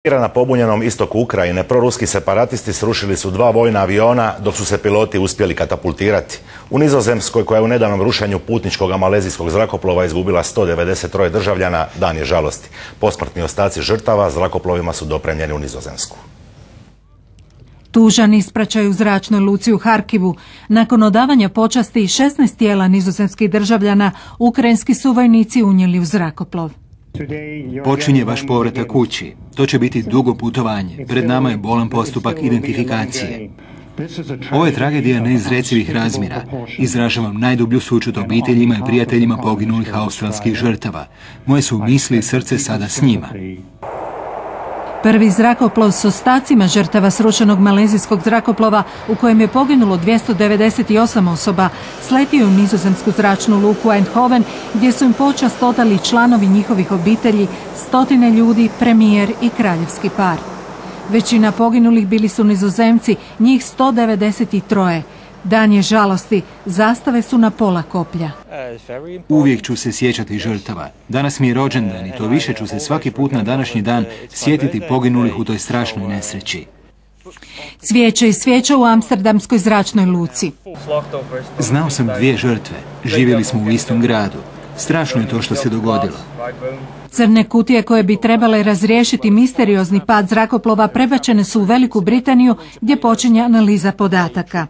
Na pobunjenom istoku Ukrajine proruski separatisti srušili su 2 vojna aviona dok su se piloti uspjeli katapultirati. U Nizozemskoj, koja je u nedavnom rušenju putničkog malezijskog zrakoplova izgubila 193 državljana, dan je žalosti. Posmrtni ostaci žrtava zrakoplovima su dopremljeni u Nizozemsku. Tužan ispraćaj u zračnoj luci u Harkivu. Nakon odavanja počasti 16 tijela nizozemskih državljana, ukrajinski su vojnici unijeli u zrakoplov. Počinje vaš povratak kući. To će biti dugo putovanje. Pred nama je bolan postupak identifikacije. Ovo je tragedija neizrecivih razmjera. Izražavam najdublju sućut obiteljima i prijateljima poginulih australskih žrtava. Moje su misli i srce sada s njima. Prvi zrakoplov s ostacima žrtava srušenog malezijskog zrakoplova u kojem je poginulo 298 osoba sletio u nizozemsku zračnu luku Eindhoven, gdje su im počast odali članovi njihovih obitelji, stotine ljudi, premijer i kraljevski par. Većina poginulih bili su Nizozemci, njih 193. Dan je žalosti, zastave su na pola koplja. Uvijek ću se sjećati žrtava. Danas mi je rođendan i to više ću se svaki put na današnji dan sjetiti poginulih u toj strašnoj nesreći. Cvijeće i svijeća u amsterdamskoj zračnoj luci. Znao sam 2 žrtve. Živjeli smo u istom gradu. Strašno je to što se dogodilo. Crne kutije koje bi trebale razriješiti misteriozni pad zrakoplova prebačene su u Veliku Britaniju, gdje počinje analiza podataka.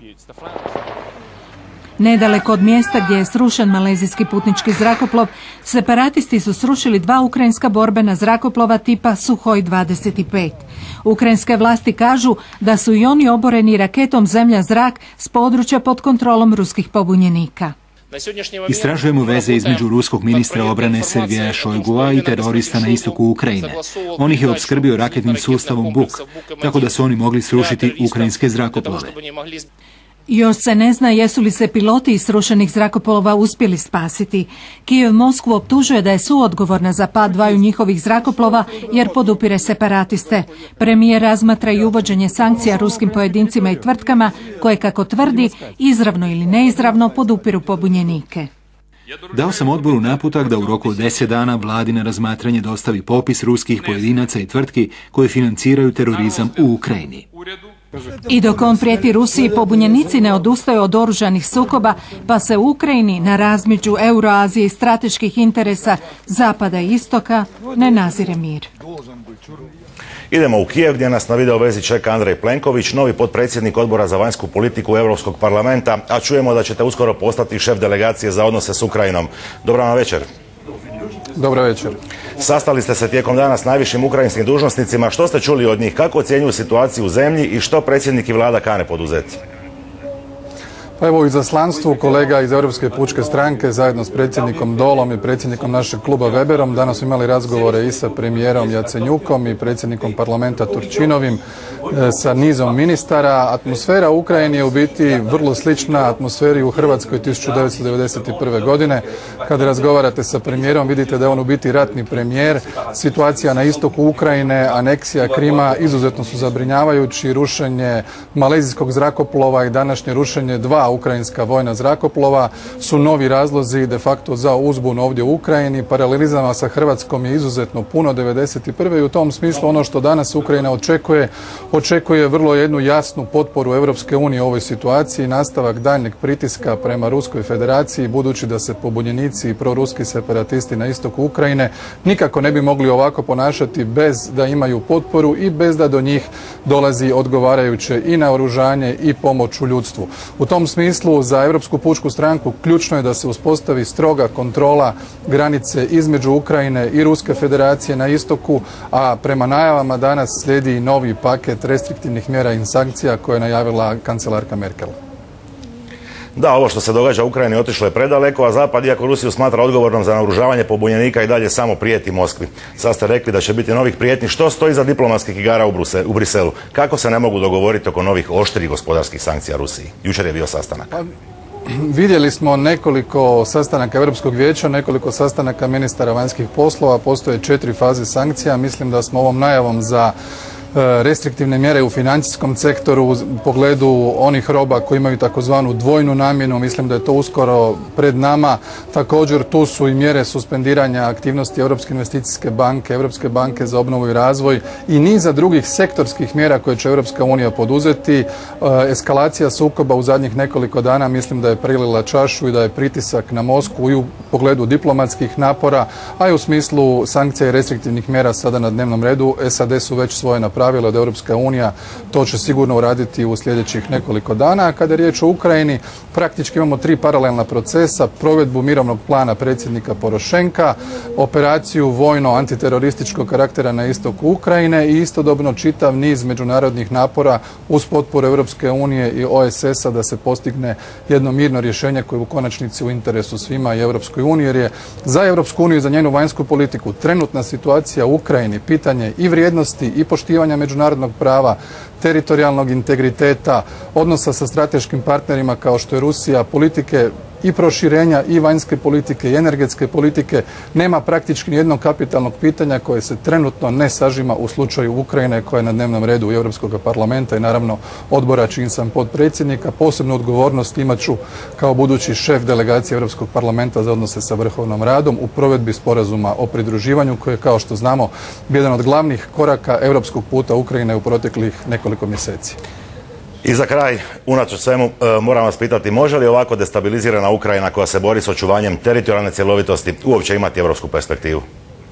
Nedaleko od mjesta gdje je srušen malezijski putnički zrakoplov, separatisti su srušili 2 ukrajinska borbena zrakoplova tipa Suhoj 25. Ukrajinske vlasti kažu da su i oni oboreni raketom zemlja-zrak s područja pod kontrolom ruskih pobunjenika. Istražujemo veze između ruskog ministra obrane Sergeja Šojgua i terorista na istoku Ukrajine. On ih je opskrbio raketnim sustavom Buk, tako da su oni mogli srušiti ukrajinske zrakoplove. Još se ne zna jesu li se piloti iz srušenih zrakoplova uspjeli spasiti. Kijev Moskvu optužuje da je suodgovorna za pad 2 njihovih zrakoplova jer podupire separatiste. Premijer razmatra i uvođenje sankcija ruskim pojedincima i tvrtkama koje, kako tvrdi, izravno ili neizravno podupiru pobunjenike. Dao sam odboru naputak da u roku od 10 dana vladi na razmatranje dostavi popis ruskih pojedinaca i tvrtki koje financiraju terorizam u Ukrajini. I dok on prijeti Rusiji, pobunjenici ne odustaju od oružanih sukoba, pa se u Ukrajini na razmeđu Euroazije i strateških interesa Zapada i Istoka ne nazire mir. Idemo u Kijev, gdje nas na video vezi čeka Andrej Plenković, novi potpredsjednik Odbora za vanjsku politiku Europskog parlamenta, a čujemo da ćete uskoro postati šef delegacije za odnose s Ukrajinom. Dobro vam večer. Dobro večer. Sastali ste se tijekom dana s najvišim ukrajinskim dužnosnicima. Što ste čuli od njih? Kako ocjenjuju situaciju u zemlji i što predsjednik i vlada kane poduzeti? Pa evo, u izaslanstvu kolega iz Europske pučke stranke zajedno s predsjednikom Dolom i predsjednikom našeg kluba Weberom danas smo imali razgovore i sa premijerom Jacenjukom i predsjednikom parlamenta Turčinovim, sa nizom ministara. Atmosfera u Ukrajini je u biti vrlo slična atmosferi u Hrvatskoj 1991. godine. Kada razgovarate sa premijerom vidite da je on u biti ratni premijer. Situacija na istoku Ukrajine, aneksija Krima izuzetno su zabrinjavajući. Rušenje malezijskog zrakoplova i današnje rušenje 2 ukrajinska vojna zrakoplova su novi razlozi de facto za uzbun ovdje u Ukrajini. Paralelizama sa Hrvatskom je izuzetno puno 1991. i u tom smislu ono što danas Ukrajina očekuje vrlo jednu jasnu potporu Europske unije u ovoj situaciji, nastavak daljnjeg pritiska prema Ruskoj federaciji, budući da se pobunjenici i proruski separatisti na istoku Ukrajine nikako ne bi mogli ovako ponašati bez da imaju potporu i bez da do njih dolazi odgovarajuće i naoružanje i pomoć u ljudstvu. U tom smislu za Europsku pučku stranku ključno je da se uspostavi stroga kontrola granice između Ukrajine i Ruske federacije na istoku, a prema najavama danas slijedi novi paket restriktivnih mjera i sankcija koje je najavila kancelarka Merkel. Da, ovo što se događa u Ukrajini otišlo je predaleko, a Zapad, iako Rusiju smatra odgovornom za naoružavanje pobunjenika, i dalje samo prijeti Moskvi. Sad ste rekli da će biti novih prijetnji. Što stoji za diplomatskih igara u Briselu? Kako se ne mogu dogovoriti oko novih oštrih gospodarskih sankcija Rusiji? Jučer je bio sastanak. Vidjeli smo nekoliko sastanaka Europskog vijeća, nekoliko sastanaka ministara vanjskih poslova, postoje 4 faze sankcija. Mislim da smo ovom najavom za restriktivne mjere u financijskom sektoru u pogledu onih roba koji imaju takozvanu dvojnu namjenu. Mislim da je to uskoro pred nama. Također tu su i mjere suspendiranja aktivnosti Europske investicijske banke, Europske banke za obnovu i razvoj i niza drugih sektorskih mjera koje će Europska unija poduzeti. Eskalacija sukoba u zadnjih nekoliko dana mislim da je prilila čašu i da je pritisak na Moskvu i u pogledu diplomatskih napora, a i u smislu sankcija i restriktivnih mjera sada na dnevnom redu. SAD su već svoje napravile, od Europska unija to će sigurno uraditi u sljedećih nekoliko dana. A kada je riječ o Ukrajini, praktički imamo 3 paralelna procesa: provedbu mirovnog plana predsjednika Porošenka, operaciju vojno antiterorističkog karaktera na istoku Ukrajine i istodobno čitav niz međunarodnih napora uz potporu Europske unije i OESS-a da se postigne jedno mirno rješenje koje je u konačnici u interesu svima i Europskoj uniji, jer je za Europsku uniju i za njenu vanjsku politiku trenutna situacija u Ukrajini pitanje i vrijednosti i poštivanja međunarodnog prava, teritorijalnog integriteta, odnosa sa strateškim partnerima kao što je Rusija, politike i proširenja i vanjske politike i energetske politike. Nema praktički nijednog kapitalnog pitanja koje se trenutno ne sažima u slučaju Ukrajine, koja je na dnevnom redu Europskog parlamenta i naravno odbora čiji sam potpredsjednika. Posebnu odgovornost imat ću kao budući šef delegacije Europskog parlamenta za odnose sa Vrhovnom radom u provedbi sporazuma o pridruživanju koji je, kao što znamo, jedan od glavnih koraka europskog puta Ukrajine u proteklih nekoliko mjeseci. I za kraj, unatoč svemu, moram vas pitati, može li ovako destabilizirana Ukrajina koja se bori s očuvanjem teritorijalne cjelovitosti uopće imati europsku perspektivu?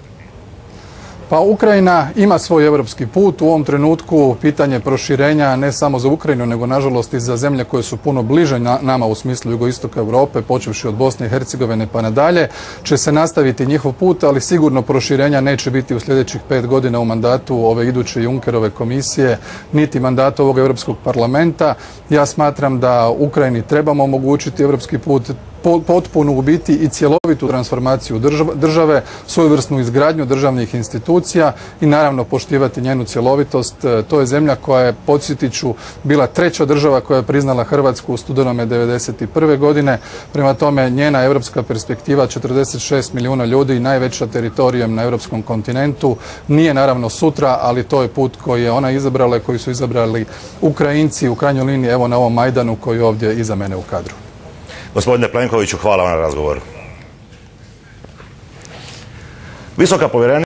Pa Ukrajina ima svoj europski put. U ovom trenutku pitanje proširenja ne samo za Ukrajinu, nego nažalost i za zemlje koje su puno bliže nama u smislu jugoistoka Europe, počevši od Bosne i Hercegovine pa nadalje, će se nastaviti njihov put, ali sigurno proširenja neće biti u sljedećih 5 godina u mandatu ove iduće Junckerove komisije, niti mandatu ovog Europskog parlamenta. Ja smatram da Ukrajini trebamo omogućiti europski put, potpunu u biti i cjelovitu transformaciju države, svojevrsnu izgradnju državnih institucija i naravno poštivati njenu cjelovitost. To je zemlja koja je, podsjetit ću, bila 3. država koja je priznala Hrvatsku u studenome 1991. godine. Prema tome, njena europska perspektiva, 46 milijuna ljudi, najveća teritorijem na europskom kontinentu, nije naravno sutra, ali to je put koji je ona izabrala i koji su izabrali Ukrajinci u krajnjoj liniji, evo na ovom Majdanu koji je ovdje iza mene u kadru. Gospodine Plenkoviću, hvala vam na razgovoru. Visoka povjerenica